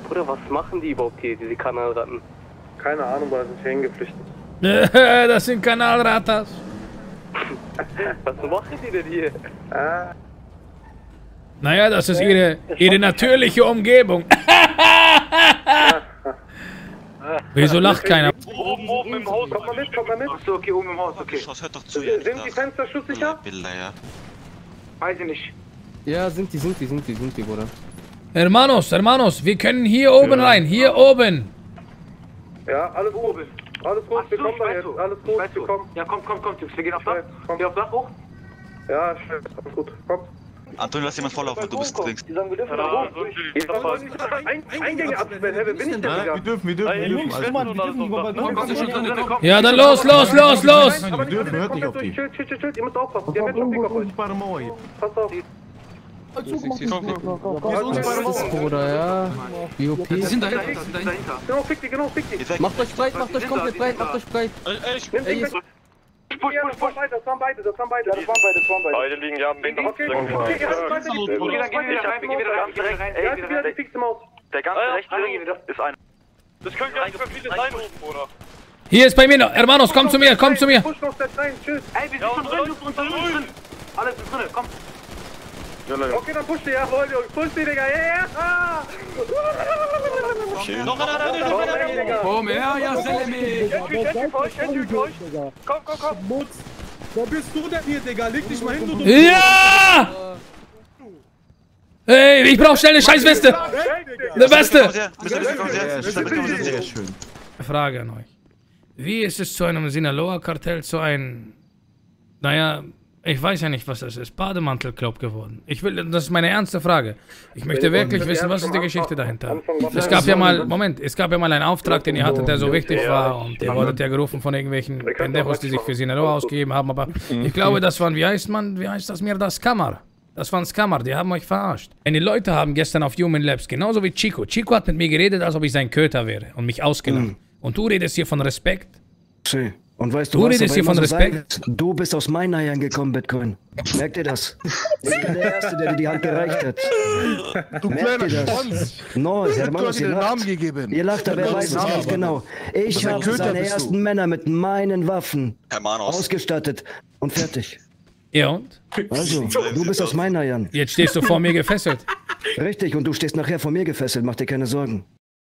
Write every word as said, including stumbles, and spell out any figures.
Bruder, was machen die überhaupt hier, diese Kanalratten? Keine Ahnung, weil sind hier hingeflüchtet. Das sind Kanalratas. Was machen die denn hier? Ah. Naja, das ist ihre, ihre natürliche Umgebung. Wieso lacht keiner? Oben, oben im Haus. Kommt mal mit, kommt mal mit. Achso, okay, oben im Haus, okay. Hört doch zu, Sind die Fenster schusssicher? Bilder, ja. Weiß ich nicht. Ja, sind die, sind die, sind die, sind die, Bruder. Hermanos, Hermanos, wir können hier oben rein, hier oben. Ja, alles gut. Alles gut, wir kommen da jetzt. Alles gut, wir kommen. Ja, komm, komm, komm, Jungs, wir gehen auf Dach. Komm. Geh auf Dach hoch. Ja, schön, alles gut. Komm. Anton, lass jemand volllaufen, du bist links. Die sagen, wir dürfen da hoch. Jetzt wollen wir nicht Eingänge absperren. Wer bin ich denn, Digga? Wir dürfen, wir dürfen, wir dürfen. Guck mal, wir dürfen nicht über Komm, komm, komm, komm. Ja, dann los, los, los, los. Aber Wir dürfen, hört nicht auf die. Chill, chill, chill, chill. Ihr müsst aufpassen. Die haben jetzt noch Blick auf euch. Unsichtbare Mauer hier. Passt auf. Hier ist unsichtbare Das ist, Mauer. Bruder, ja. B O P. Die sind dahinter, die sind dahinter. Genau, fick die, genau, fick die. Macht euch breit, macht euch komplett breit, macht euch breit. Nimm den weg. Push, Ja, push, das waren push. beide, das waren beide, das waren beide, das waren beide, das waren beide. Beide liegen ja am Wind. Okay, okay, ihr habt weiter die Okay, dann gehen wir wieder rein, wir gehen wieder rein, wir gehen wieder rein. Ja, ich wieder die fixe Maus. Der ganze rechte Ring ist ein. Das können gar nicht für viele sein oben, oder? Hier ist bei mir noch. Hermanos, komm zu mir, komm zu mir. Push noch das rein, tschüss. Ey, wir sind schon drin, wir sind schon drin. Alles ist drin, komm. Okay, dann push die, jawohl, Jungs, push die, Digga, ja! Noch einer, noch einer. Komm her, ja, Selemi. Komm, komm, komm. Wo bist du denn hier, Digga? Leg dich mal hin, du Ja! Ey, ich brauch schnell eine Scheißweste. Der Beste. Sehr schön. Frage an euch. Wie ist es zu einem Sinaloa-Kartell, zu einem, naja, ich weiß ja nicht, was das ist, Bademantel-Club geworden? Ich will, das ist meine ernste Frage. Ich möchte wirklich wissen, was ist die Geschichte dahinter? Es gab ja mal, Moment, es gab ja mal einen Auftrag, den ihr hattet, der so wichtig war und ihr wurdet ja gerufen von irgendwelchen Pendejos, die sich für Sinaloa ausgegeben haben, aber ich glaube, das waren, wie heißt man, wie heißt das mir, das Kammer? Das waren Scammer, die haben euch verarscht. Meine Leute haben gestern auf Human Labs, genauso wie Chico. Chico hat mit mir geredet, als ob ich sein Köter wäre und mich ausgelacht. Und du redest hier von Respekt? Und weißt du, Du was redest aber hier immer von so Respekt? sein wird? Du bist aus meinen Eiern gekommen, Bitcoin. Merkt ihr das? Ich bin der Erste, der dir die Hand gereicht hat. Du Merkt ihr kleiner das? Schwanz. No, Ich hab Hermanos, dir ihr den Namen lacht. gegeben. Ihr lacht, aber er weiß es ganz genau. Ich Was ein habe Köter seine bist du. ersten Männer mit meinen Waffen Hermanos. ausgestattet und fertig. Ja und? Also, du bist aus meinen Eiern. Jetzt stehst du vor mir gefesselt. Richtig, und du stehst nachher vor mir gefesselt, mach dir keine Sorgen.